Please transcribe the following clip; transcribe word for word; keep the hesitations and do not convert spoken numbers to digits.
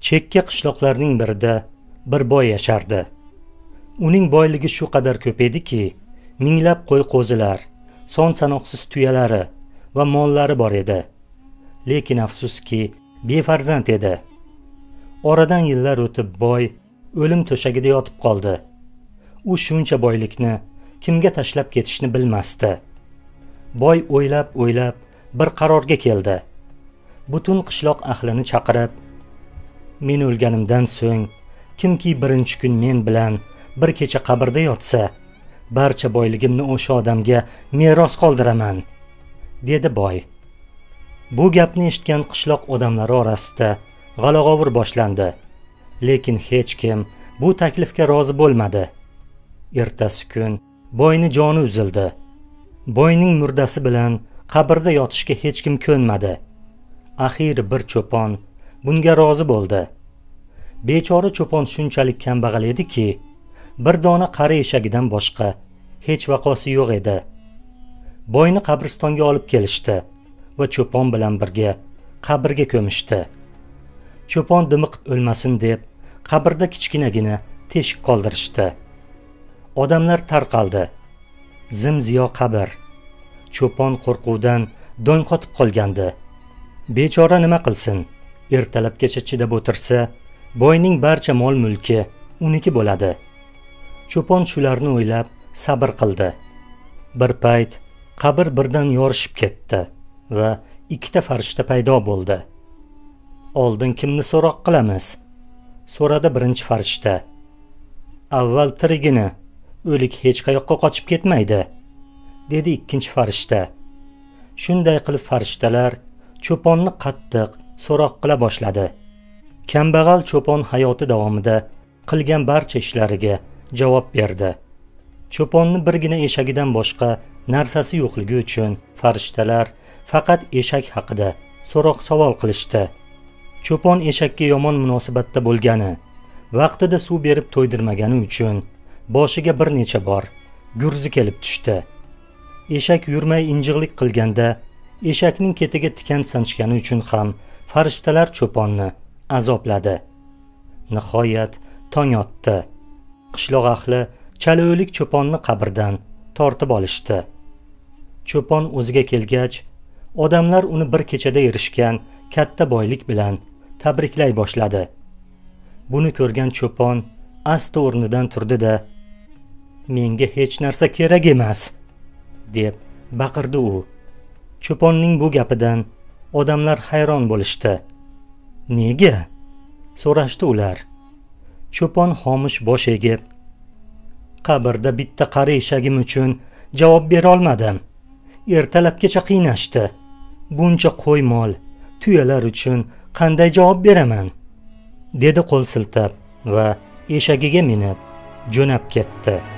Chekka qishloqlarning birida bir boy yashardi. Uning boyligi shu qadar ko'p ediki, minglab qo'y-qo'zilar, son sanoqsiz tuyalari va mollari bor edi. Lekin afsuski, befarzand edi. Oradan yillar o'tib boy o'lim to'shagida yotib qoldi. U shuncha boylikni kimga tashlab ketishni bilmasdi. Boy o'ylab-o'ylab bir qarorga keldi. Butun qishloq ahlini chaqirib, men o'lganimdan so'ng kimki birinchi kun men bilan bir kecha qabrda yotsa, barcha boyligimni o'sha odamga meros qoldiraman, dedi boy. Bu gapni eshitgan qishloq odamlari orasida g'ala-g'ovur boshlandi, lekin hech kim bu taklifga rozi bo'lmadi. Ertasi kun boyning joni uzildi. Boyning murdasi bilan qabrda yotishga hech kim ko'nmadi. Axiri bir cho'pon bunga rozi bo'ldi. Bechora cho'pon shunchalik kambag'al ediki, bir dona qari eshagidan boshqa hech vaqosi yo'q edi. Boyni qabristonga olib kelishdi va cho'pon bilan birga qabrga ko'mishdi. Cho'pon dimiqib o'lmasin deb qabrda kichkinagina teshik qoldirishdi. Odamlar tarqaldi. Zim-ziyo qabr. Cho'pon qo'rquvdan dong qotib qolgandi. Bechora nima qilsin? Ertalabgacha chidab o'tirsa, boyning barcha mol-mulki uniki bo'ladi. Cho'pon shularni o'ylab sabr qildi. Bir payt qabr birdan yorishib ketdi va ikkita farishta paydo bo'ldi. Oldin kimni so'roq qilamiz? So'radi birinchi farishta. Avval tirigini, o'lik hech qayoqqa qochib ketmaydi, dedi ikkinchi farishta. Shunday qilib farishtalar cho'ponni qattiq so'roq qila boshladi. Kambag'al cho'pon hayoti davomida qilgan barcha ishlariga javob berdi. Cho'ponni birgina eshagidan boshqa narsasi yo'qligi uchun farishtalar faqat eshak haqida so'roq savol qilishdi. Cho'pon eshakka yomon munosabatda bo'lgani, vaqtida suv berib to'ydirmagani uchun boshiga bir necha bor gurzi kelib tushdi. Eshak yurmay injiqlik qilganda, eshakning ketiga tikan sanchgani uchun ham farishtalar cho'ponni azobladi. Nihoyat tong otdi. Qishloq ahli chala o'lik cho'ponni qabrdan tortib olishdi. Cho'pon o'ziga kelgach, odamlar uni bir kechada erishgan katta boylik bilan tabriklay boshladi. Buni ko'rgan cho'pon asta o'rnidan turdi-da, menga hech narsa kerak emas, deb baqirdi u. Cho'ponning bu gapidan odamlar hayron bo'lishdi. Nega? So'rashdi ular. Cho'pon xomush bosh egib, qabrda bitta qari eshagim uchun javob bera olmadim. Ertalabgacha qiynashdi. Buncha qo'y mol, tuyalar uchun qanday javob beraman? Dedi qo'l siltab va eshagiga minib jo'nab ketdi.